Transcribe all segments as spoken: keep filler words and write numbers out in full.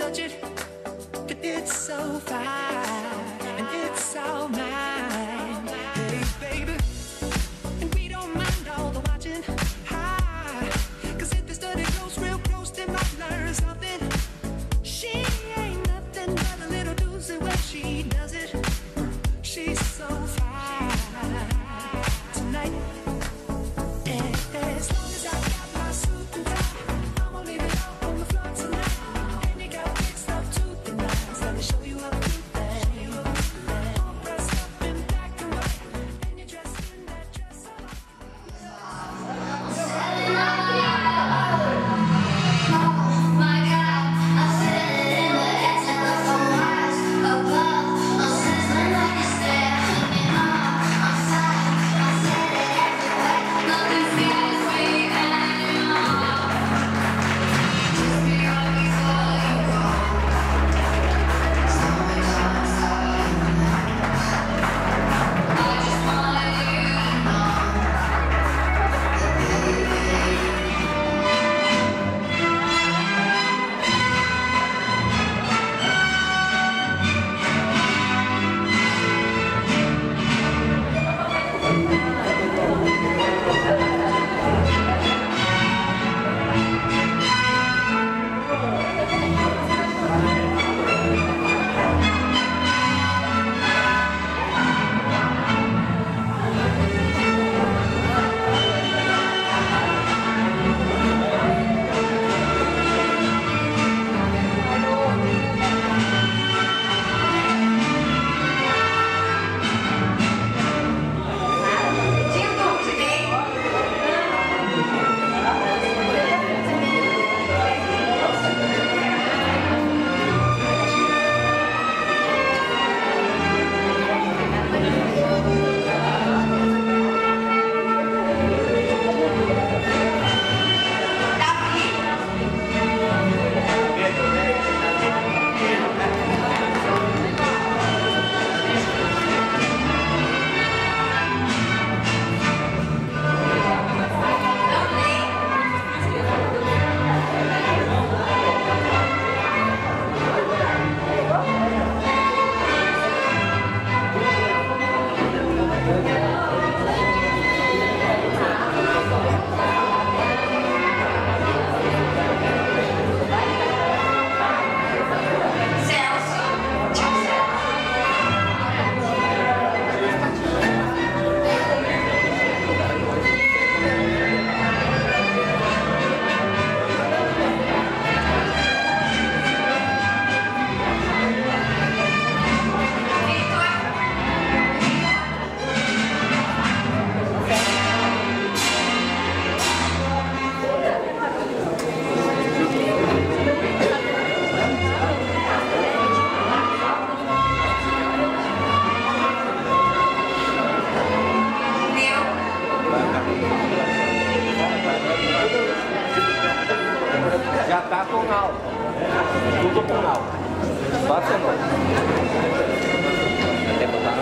touch it, but it's so fine and it's all mine. Hey baby, and we don't mind all the watching. Hi, cause if this study goes real close, they might learn something. She ain't nothing but a little doozy when she does it. She's so fine tonight. And as long as I got my suit and tie, I'ma leave it all on the floor tonight. And you got fixed up to the nines. Let me show you how to do that. All dressed up in black and white, and you're dressed in that dress I like. Já tá com álcool, tudo com álcool, só a cenoura. Até botar.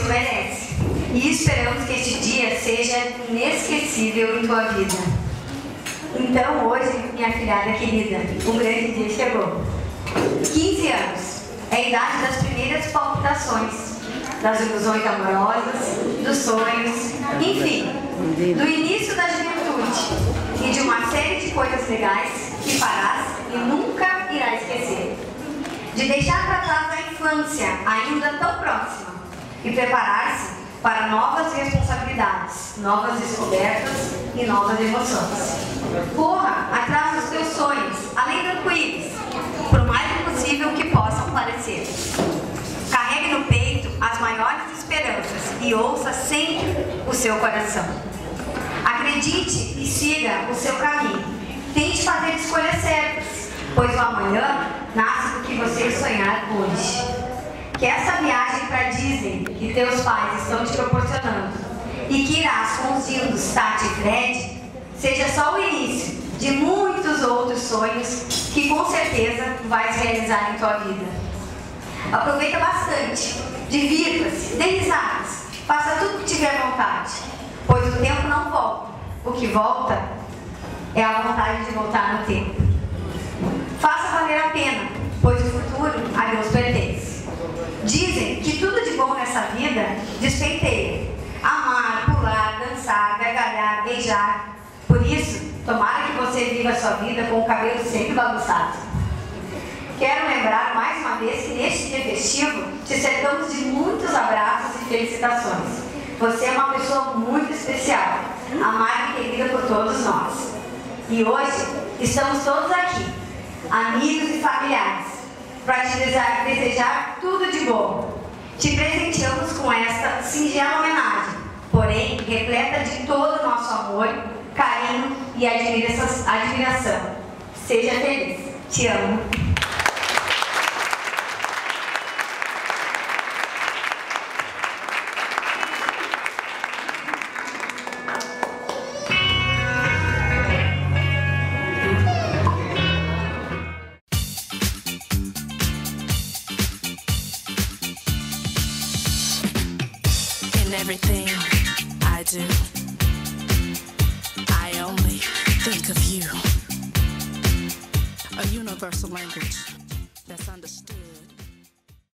merece. E esperamos que este dia seja inesquecível em tua vida. Então hoje, minha filhada querida, um grande dia chegou. quinze anos é a idade das primeiras palpitações, das ilusões amorosas, dos sonhos, enfim, do início da juventude e de uma série de coisas legais que farás e nunca irás esquecer. De deixar para trás a infância ainda tão próxima e preparar-se para novas responsabilidades, novas descobertas e novas emoções. Corra atrás dos teus sonhos, além tranquilos, por mais impossível que possam parecer. Carregue no peito as maiores esperanças e ouça sempre o seu coração. Acredite e siga o seu caminho. Tente fazer escolhas certas, pois o amanhã nasce do que você sonhar hoje. Que essa viagem para Disney que teus pais estão te proporcionando e que irás com os lindos Tati e Fred seja só o início de muitos outros sonhos que com certeza vais realizar em tua vida. Aproveita bastante, divirta-se, dê risadas, faça tudo que tiver vontade, pois o tempo não volta, o que volta é a vontade de voltar no tempo. Faça valer a pena, pois o futuro a Deus pertence. Dizem que tudo de bom nessa vida despenteia. Amar, pular, dançar, gargalhar, beijar. Por isso, tomara que você viva a sua vida com o cabelo sempre bagunçado. Quero lembrar mais uma vez que neste dia festivo te cercamos de muitos abraços e felicitações. Você é uma pessoa muito especial, amada e querida por todos nós. E hoje estamos todos aqui, amigos e familiares, para te desejar tudo de bom. Te presenteamos com esta singela homenagem, porém repleta de todo o nosso amor, carinho e admiração. Seja feliz. Te amo. Everything I do, I only think of you. A universal language that's understood.